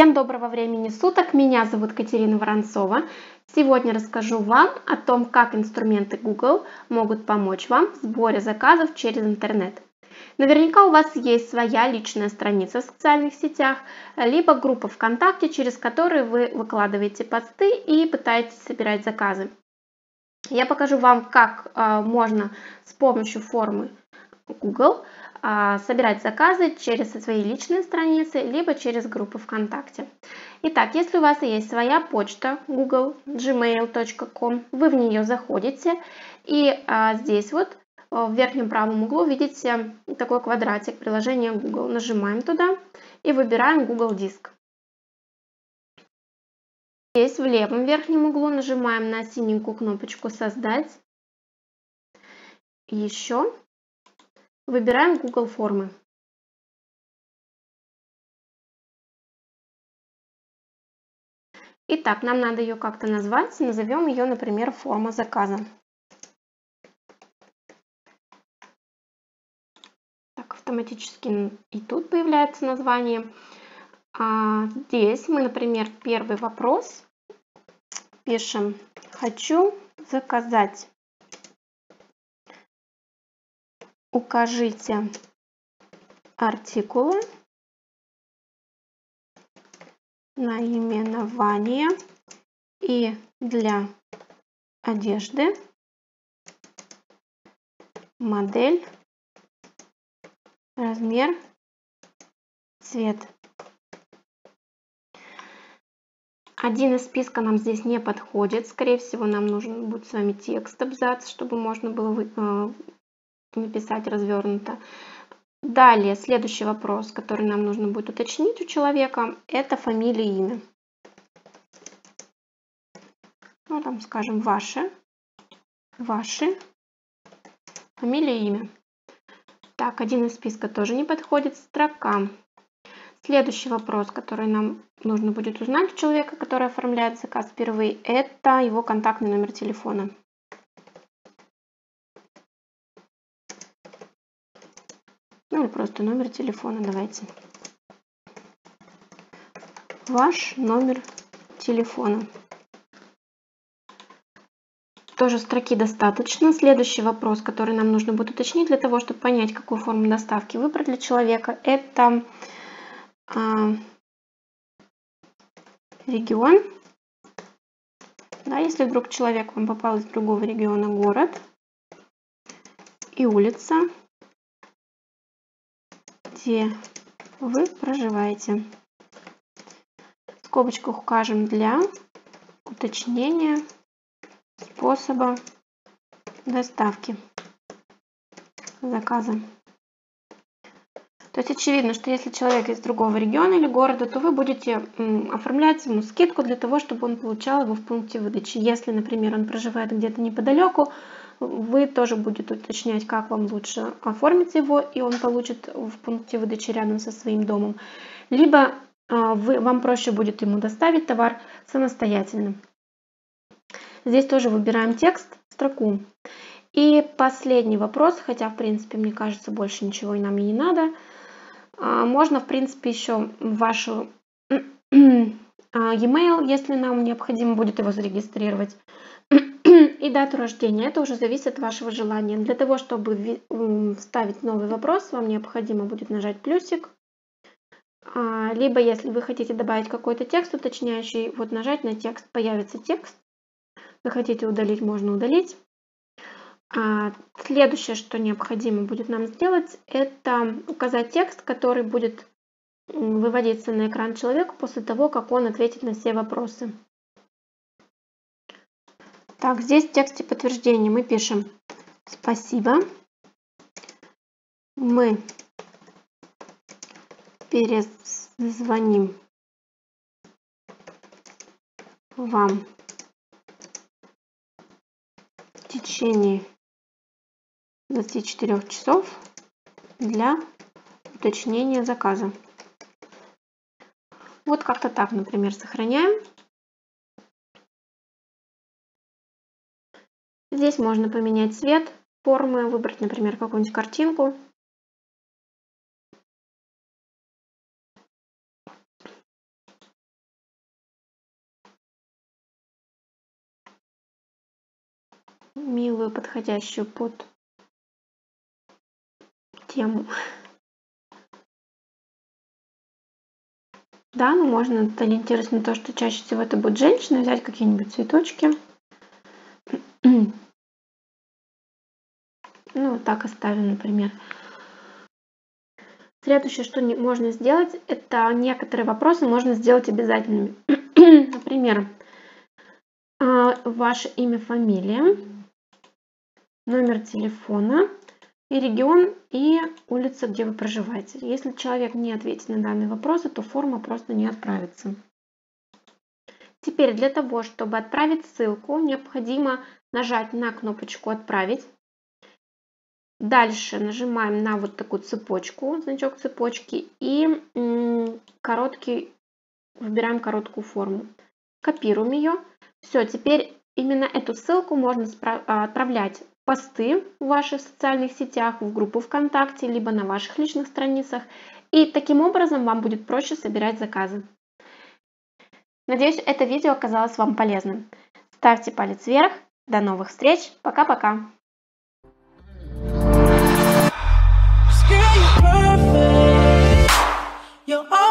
Всем доброго времени суток, меня зовут Катерина Воронцова. Сегодня расскажу вам о том, как инструменты Google могут помочь вам в сборе заказов через интернет. Наверняка у вас есть своя личная страница в социальных сетях, либо группа ВКонтакте, через которую вы выкладываете посты и пытаетесь собирать заказы. Я покажу вам, как можно с помощью формы Google собирать заказы через свои личные страницы, либо через группы ВКонтакте. Итак, если у вас есть своя почта Google, gmail.com, вы в нее заходите, и здесь вот в верхнем правом углу видите такой квадратик приложения Google. Нажимаем туда и выбираем Google Диск. Здесь в левом верхнем углу нажимаем на синенькую кнопочку «Создать». Еще выбираем Google формы. Итак, нам надо ее как-то назвать. Назовем ее, например, форма заказа. Так, автоматически и тут появляется название. Здесь мы, например, первый вопрос пишем «Хочу заказать». Укажите артикулы, наименование и для одежды, модель, размер, цвет. Один из списка нам здесь не подходит. Скорее всего, нам нужен будет с вами текст, абзац, чтобы можно было написать развернуто. Далее, следующий вопрос, который нам нужно будет уточнить у человека, это фамилия и имя. Ну, там, скажем, ваши, фамилия и имя. Так, один из списка тоже не подходит, строка. Следующий вопрос, который нам нужно будет узнать у человека, который оформляет заказ впервые, это его контактный номер телефона. Ну или просто номер телефона, давайте. Ваш номер телефона. Тоже строки достаточно. Следующий вопрос, который нам нужно будет уточнить для того, чтобы понять, какую форму доставки выбрать для человека, это регион. Да, если вдруг человек вам попал из другого региона, город и улица, где вы проживаете. В скобочках укажем для уточнения способа доставки заказа. То есть очевидно, что если человек из другого региона или города, то вы будете оформлять ему скидку для того, чтобы он получал его в пункте выдачи. Если, например, он проживает где-то неподалеку, вы тоже будете уточнять, как вам лучше оформить его, и он получит в пункте выдачи рядом со своим домом. Либо вам проще будет ему доставить товар самостоятельно. Здесь тоже выбираем текст, строку. И последний вопрос, хотя, в принципе, мне кажется, больше ничего и нам и не надо. Можно, в принципе, еще вашу e-mail, если нам необходимо будет его зарегистрировать, и дату рождения. Это уже зависит от вашего желания. Для того, чтобы вставить новый вопрос, вам необходимо будет нажать плюсик. Либо, если вы хотите добавить какой-то текст уточняющий, вот нажать на текст, появится текст. Вы хотите удалить, можно удалить. Следующее, что необходимо будет нам сделать, это указать текст, который будет выводиться на экран человеку после того, как он ответит на все вопросы. Так, здесь в тексте подтверждения мы пишем «Спасибо, мы перезвоним вам в течение 24 часов для уточнения заказа». Вот как-то так, например, сохраняем. Здесь можно поменять цвет формы, выбрать, например, какую-нибудь картинку. милую, подходящую под тему. Да, ну можно, ориентируясь на то, что чаще всего это будет женщина, взять какие-нибудь цветочки. Ну, вот так оставим, например. Следующее, что можно сделать, это некоторые вопросы можно сделать обязательными. Например, ваше имя, фамилия, номер телефона и регион и улица, где вы проживаете. Если человек не ответит на данные вопросы, то форма просто не отправится. Теперь для того, чтобы отправить ссылку, необходимо нажать на кнопочку «Отправить». Дальше нажимаем на вот такую цепочку, значок цепочки, и выбираем короткую форму. Копируем ее. Все, теперь именно эту ссылку можно отправлять в посты в ваших социальных сетях, в группу ВКонтакте, либо на ваших личных страницах. И таким образом вам будет проще собирать заказы. Надеюсь, это видео оказалось вам полезным. Ставьте палец вверх. До новых встреч. Пока-пока. You're